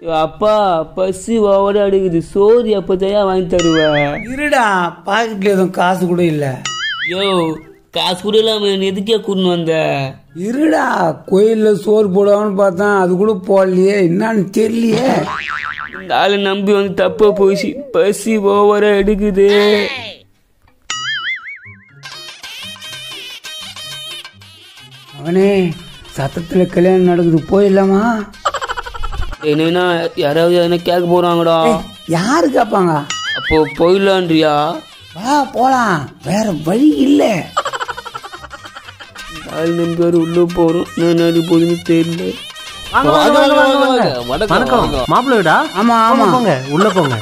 அப்பா பசி ஓவர அடிக்குது, சோறு எப்பதையா வாங்கி தருவேன். இருடா, பாக்கெட்ல எதுவும் காசு கூட இல்ல. யோ காசு கூட இல்லாம எதுக்கே கூட்டு வந்த? இருடா, கோயில்ல சோறு போடுவான்னு பார்த்தேன், அது கூட போடலையே, என்னன்னு தெரியலையே. இந்த ஆளை நம்பி வந்து தப்பா போயிடுச்சு, பசி ஓவர எடுக்குது. அவனே சத்தத்துல கல்யாணம் நடக்குது, போயிடலாமா? என்னன்னா யாராவது எதனா கேட்க போறாங்கடா. யாரு கேட்பாங்க? அப்போ போயிடலான்றியா? வா போலாம், வேற வழி இல்ல. ஆள் நம்பி வர உள்ள போறோம், நான் அது போதுன்னு தெரியல. வணக்கம் மாப்பிள்ளை வீடா? ஆமா ஆமா, போங்க உள்ள போங்க.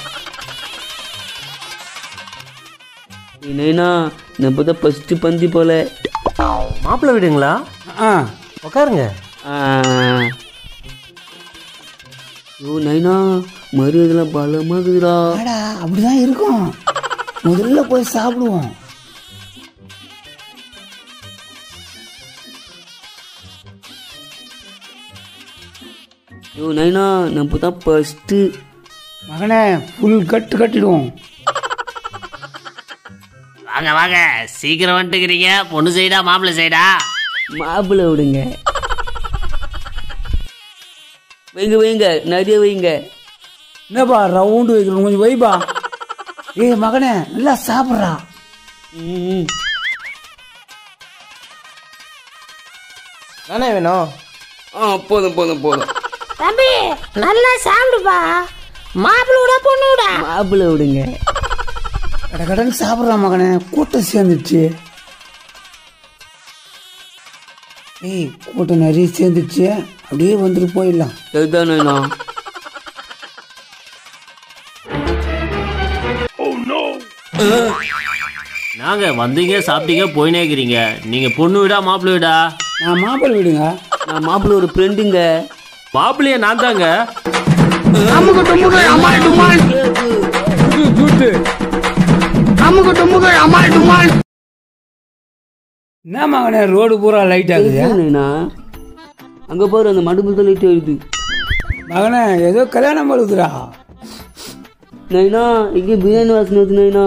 என்னன்னா நம்ம தான் ஃபர்ஸ்ட் பந்தி போல. மாப்பிள்ளை வீடுங்களா? உட்காருங்க. ஓ நைனா மரியாதைலாம் பலமாகுதுடா. அப்படிதான் இருக்கும், முதல்ல போய் சாப்பிடுவோம். யோ நைனா நம்ம தான் ஃபர்ஸ்ட். மகனே ஃபுல் கட்டு கட்டிடுவோம். வாங்க வாங்க, சீக்கிரம் வந்துட்டுக்கிறீங்க. பொண்ணு சைடா மாப்பிள்ளை சைடா? மாப்பிள்ளை விடுங்க. வைங்க வைங்க, நிறைய வைங்க. என்னப்பா ரவுண்டு வைக்கணும், கொஞ்சம் வைப்பா. ஏய் மகனே நல்லா சாப்பிட்றா. தானே வேணும்? போதும் போதும் போதும். தம்பி நல்லா சாப்பிடுப்பா. மாப்பிள்ளை விட பொண்ணு விட? மாப்பிள்ளை விடுங்க. கடை கடன் சாப்பிட்றா மகனே, கூட்டம் சேர்ந்துச்சு. ஏய் கூட்டம் நிறைய சேர்ந்துச்சு, அப்படியே வந்துட்டு போயிடலாம். அதுதான் நைனா. நாங்க வந்தீங்க சாப்பிட்டீங்க போயினே இருக்கிறீங்க. நீங்க பொண்ணு வீடா மாப்பிள்ளை வீடா? நான் மாப்பிள்ளை விடுங்க. நான் மாப்பிள்ளை ஒரு ஃப்ரெண்டுங்க. மாப்பிள்ளைய நான் தாங்க. என்ன மகனே ரோடு பூரா லைட் ஆகுது? நைனா அங்க பாரு, அந்த மடுப்பு தான் லைட் ஆகுது. மகனே ஏதோ கல்யாணம் வருதுடா. நைனா இங்கே பிரியாணி வாசனை வருது நைனா.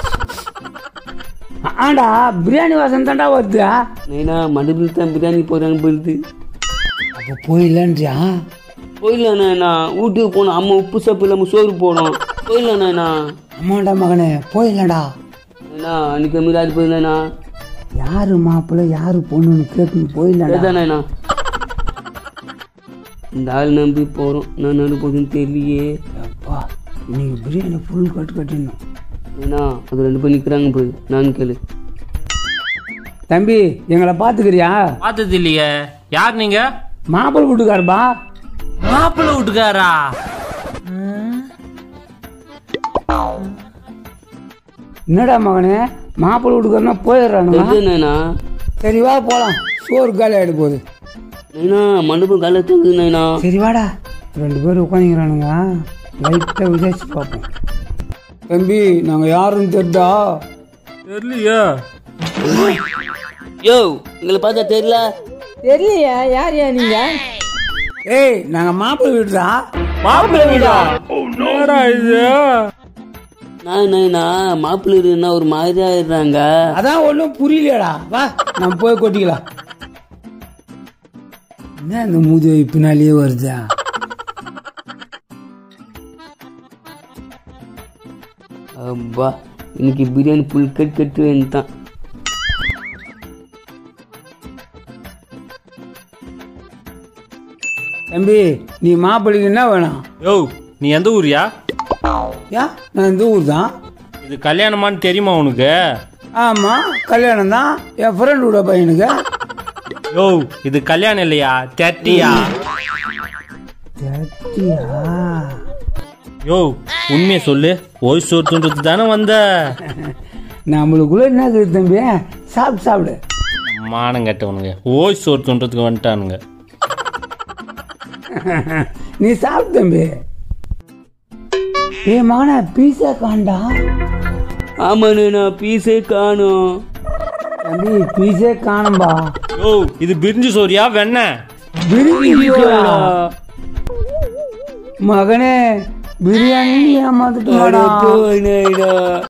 ஆண்டா பிரியாணி வாசனை தாண்டா வருது. நைனா மடுப்பில் தான் பிரியாணி போறாங்க போயிடுது. அப்போ போயிடலான்றியா? போயிடலாம் நைனா, வீட்டுக்கு போனோம். அம்மா உப்பு சப்பு இல்லாமல் சோறு போனோம். போயிடலாம் நைனா. அம்மாண்டா மகனே போயிடலாம்டா. நைனா அன்னைக்கு மீறாது போயிடலாண்ணா. யாரு மாப்பிள்ளை யாரு பொண்ணுன்னு கேட்டு போயிடலாம் நைனா. இந்த ஆள் நம்பி போறோம், நான் நடு போதுன்னு தெரியலையே. அப்பா இன்னைக்கு பிரியாணி ஃபுல் கட்டு கட்டிடணும். நைனா அது 2 பேர் நிற்கிறாங்க போய், நான் கேளு. தம்பி எங்களை பாத்துக்கிறியா? பார்த்தது இல்லையே. யார் நீங்க? மாப்பிள்ளை வீட்டுக்காரப்பா. மாப்பிள்ளை வீட்டுக்காரா? என்னடா மகனே மாப்பிள்ளை வீட்டுக்காரனா போயிடுறானுங்க. நைனா சரி வா போலாம், சோறு காலி ஆயிடு போகுது. நைனா மண்டபம் காலை தூங்குது நைனா. சரி வாடா, 2 பேர் உட்காந்துக்கிறானுங்க, லைட்டா விசாரிச்சு பார்ப்போம். தம்பி நாங்க யாருன்னு தெரிதா? தெரியலையா? யோ எங்களை பார்த்தா தெரியல? தெரியலையா? யார் யா நீங்க? ஏய் நாங்க மாப்பிள்ளை வீடுடா. மாப்பிள்ளை வீடா? என்னடா இது? நைனா மாப்பிள்ளை இருந்தா ஒரு மாதிரி ஆயிடுறாங்க. அதான் ஒன்றும் புரியலடா. வா நம்ம போய் கொட்டிக்கலாம். என்ன இந்த மூதி பின்னாலேயே வருதா? அப்பா இன்னைக்கு பிரியாணி புல் கட்டு வேண்டாம். தம்பி நீ மாப்பிள்ளைக்கு என்ன வேணும்? யோ நீ எந்த ஊரியா? ஏன் நான் இந்த ஊர் தான். இது கல்யாணமான்னு தெரியுமா உனக்கு? ஆமா கல்யாணம் தான், என் ஃப்ரெண்டோட பையனுக்கு. யோ இது கல்யாணம் இல்லையா, தெட்டியா? யோ உண்மையை சொல்லு, ஓய் சோத்துன்றது தானே வந்த? நம்மளுக்குள்ள என்ன இருக்குது தம்பி? சாப்பிடு சாப்பிடு. மானம் கட்டவனுங்க, ஓய் சோத்துன்றதுக்கு வந்துட்டானுங்க. நீ சாப்பிடு தம்பி. ஏ மகனா பீஸா காண்டா? ஆமா நைனா பீஸே காணும். தம்பி பீஸே காணும்பா. யோ இது பிரிஞ்சு சோறியா வெண்ணெய்? பிரிஞ்சு மகனே பிரியாணி ஏமாத்துட்டு